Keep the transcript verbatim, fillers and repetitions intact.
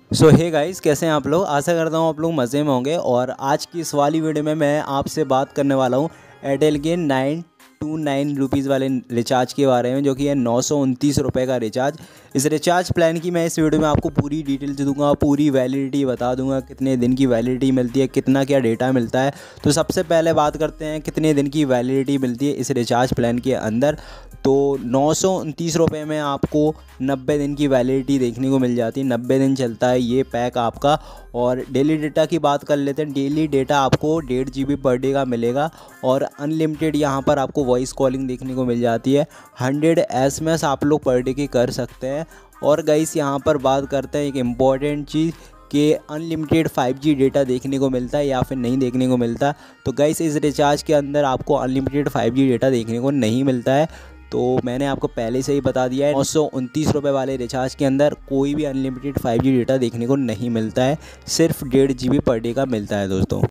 सो hey guys, कैसे हैं आप लोग। आशा करता हूँ आप लोग मज़े में होंगे। और आज की इस वाली वीडियो में मैं आपसे बात करने वाला हूँ एयरटेल के नाइन टू नाइन रुपीज़ वाले रिचार्ज के बारे में, जो कि है नौ सौ उनतीस रुपये का रिचार्ज। इस रिचार्ज प्लान की मैं इस वीडियो में आपको पूरी डिटेल्स दूंगा, पूरी वैलिडिटी बता दूंगा, कितने दिन की वैलिडिटी मिलती है, कितना क्या डेटा मिलता है। तो सबसे पहले बात करते हैं कितने दिन की वैलिडिटी मिलती है इस रिचार्ज प्लान के अंदर। तो नौ सौ उनतीस रुपये में आपको नब्बे दिन की वैलिडिटी देखने को मिल जाती है। नब्बे दिन चलता है ये पैक आपका। और डेली डेटा की बात कर लेते हैं। डेली डेटा आपको डेढ़ जी बी पर डे का मिलेगा और अनलिमिटेड यहाँ पर आपको वॉइस कॉलिंग देखने को मिल जाती है। हंड्रेड एस एम एस आप लोग पर डे की कर सकते हैं। और गाइस यहाँ पर बात करते हैं एक इम्पॉर्टेंट चीज़ कि अनलिमिटेड फाइव जी डेटा देखने को मिलता है या फिर नहीं देखने को मिलता। तो गाइस इस रिचार्ज के अंदर आपको अनलिमिटेड फाइव जी डेटा देखने को नहीं मिलता है। तो मैंने आपको पहले से ही बता दिया है, नौ सौ उनतीस रुपये वाले रिचार्ज के अंदर कोई भी अनलिमिटेड फाइव जी डेटा देखने को नहीं मिलता है, सिर्फ डेढ़ जी बी पर डे का मिलता है दोस्तों।